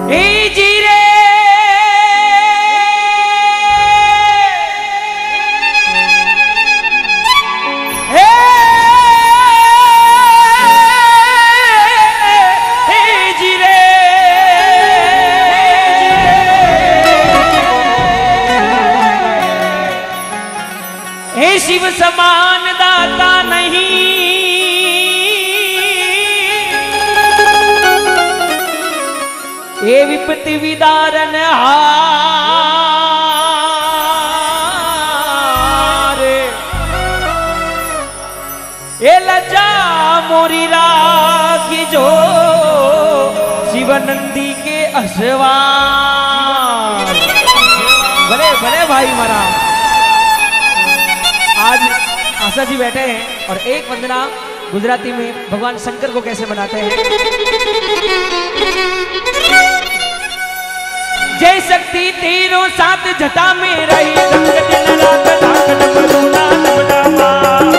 शिव समान दाता नहीं, ये विपत्ति विदारन हार, ये लजा मोरी राखी जो शिवानंदी के असवार। भले भले भाई महाराज, आज आशा जी बैठे हैं और एक वंदना गुजराती में भगवान शंकर को कैसे मनाते हैं। जय शक्ति तेरो साथ जटा में रही, रंग दिन रात ढाकन मरुना नवडामा।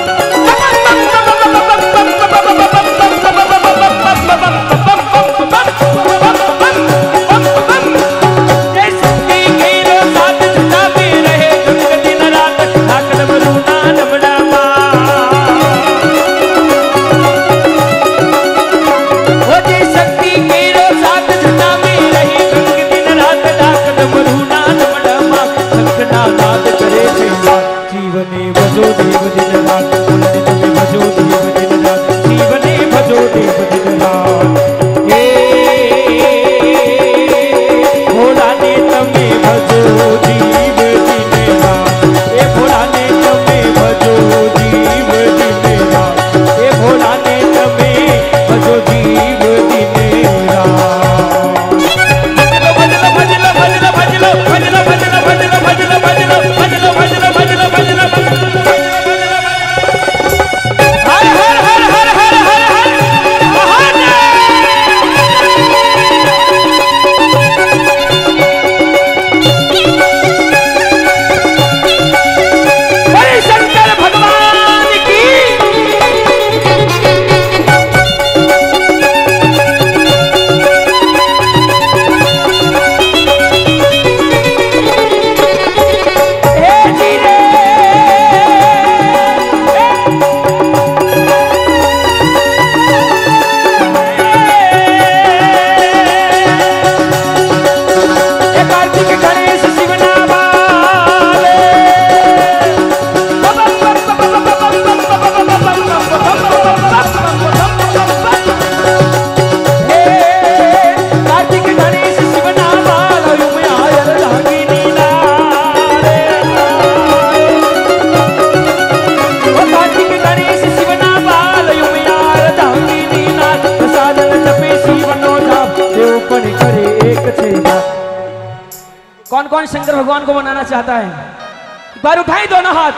कौन कौन शंकर भगवान को मनाना चाहता है? एक बार उठाएं दोनों हाथ।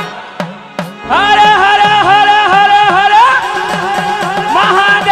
हर हर हर हर हर महादेव।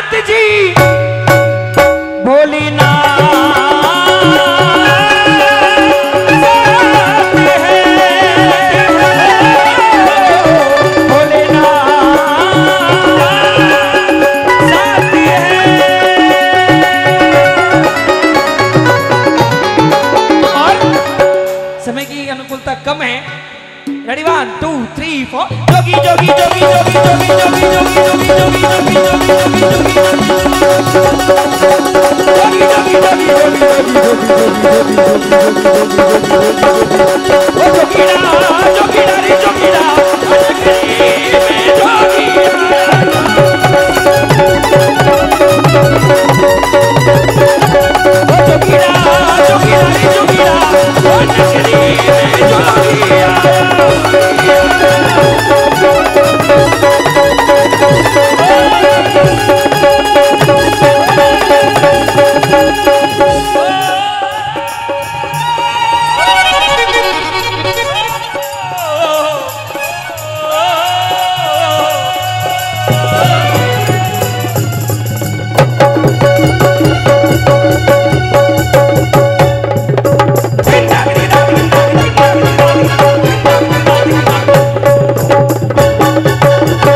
नाथ जी समय की अनुकूलता कम है। रेडी 1 2 3 4 जोगी जोगी जोगी जोगी जोगी जोगी जोगी जोगी जोगी जोगी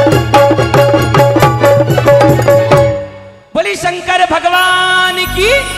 शंकर भगवान की